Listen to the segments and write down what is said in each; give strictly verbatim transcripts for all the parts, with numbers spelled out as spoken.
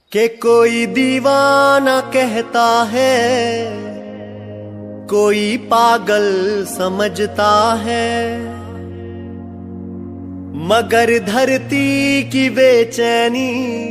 कि कोई दीवाना कहता है, कोई पागल समझता है, मगर धरती की बेचैनी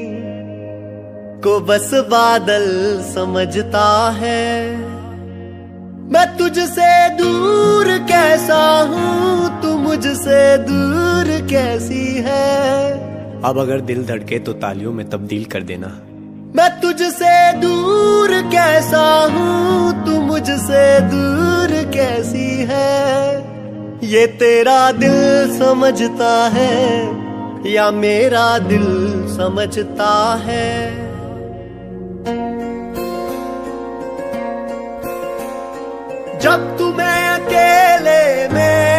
को बस बादल समझता है। मैं तुझसे दूर कैसा हूँ, तू मुझसे दूर कैसी है। अब अगर दिल धड़के तो तालियों में तब्दील कर देना। मैं तुझसे दूर कैसा हूँ, तू मुझसे दूर कैसी है। ये तेरा दिल समझता है या मेरा दिल समझता है। जब तुम्हें अकेले में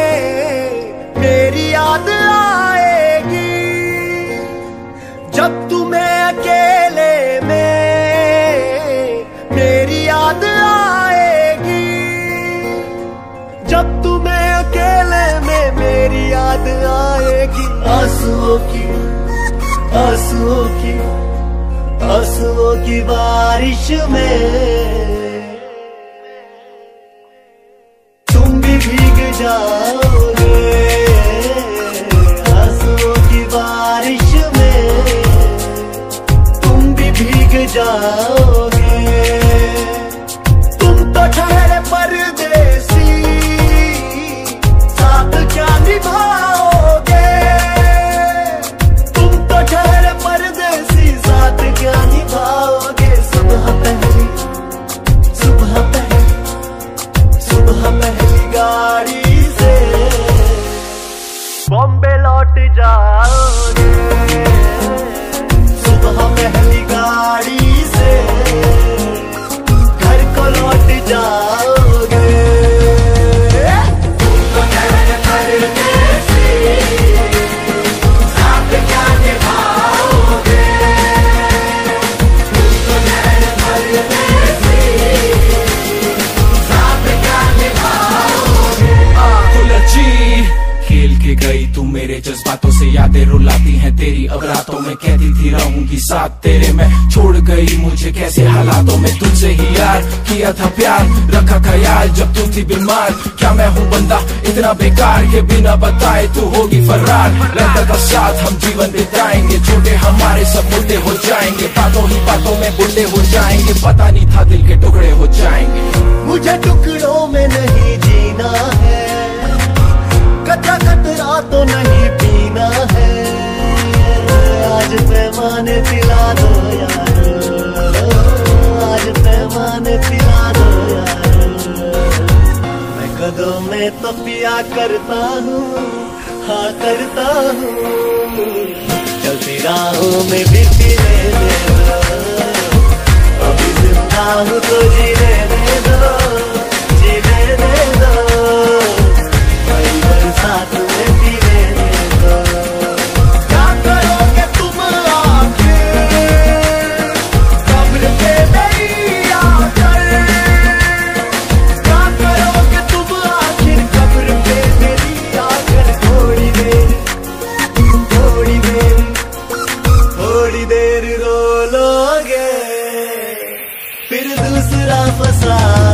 मेरी याद आएगी, जब तुम्हें अकेले में मेरी याद आएगी, जब तुम्हें अकेले में मेरी याद आएगी। आंसुओं की आंसुओं की आंसुओं की बारिश में तुम भी भीग जाओगे। आंसुओं की बारिश में तुम भी भीग जाओगे। तुम तो ठहरे परदेसी, साथ क्या निभाओगे। तुम तो ठहरे परदेसी, साथ क्या निभाओगे। सुबह पहली सुबह पहली सुबह पहली गाड़ी से बॉम्बे लौट जाओगे। सुबह पहली गाड़ी से घर को लौट जाओगे। तुम तो ठहरे परदेसी, साथ क्या निभाओगे। तुम तो ठहरे परदेसी, साथ क्या निभाओगे। उलझी खेल के गई तू मेरे जज्बातों से, यादें रुलाती हैं तेरी अब रातों में। कहती थी रहूंगी साथ तेरे, मैं छोड़ गई मुझे कैसे हालातों में। तुझसे ही यार किया था प्यार, रखा ख्याल जब तू थी बीमार। क्या मैं हूँ बंदा इतना बेकार के बिना बताए तू होगी फरार। रहता था साथ हम जीवन बिताएंगे, छोटे हमारे सब मुद्दे हो जाएंगे। बातों ही बातों में बुढ़े हो जाएंगे, पता नहीं था दिल के टुकड़े हो जाएंगे। मुझे टुकड़ों में नहीं जीना है, कतरा कतरा तो नहीं पीना है। आज पैमाने पिला दो यार, आज पैमाने पिला दो यार। मैं कदों में तो पिया करता हूँ, हाँ करता हूँ। चलती राहों में भी पीने दे दो, अभी जिंदा हूँ तो जीने दे दो, जीने दे दो। साथ में पीने दे दो। क्या करोगे तुम आखिर कब्र पे मेरी आकर। क्या करोगे तुम आखिर कब्र पे मेरी आकर। थोड़ी देर थोड़ी देर थोड़ी देर रो लोगे, फिर दूसरा फंसा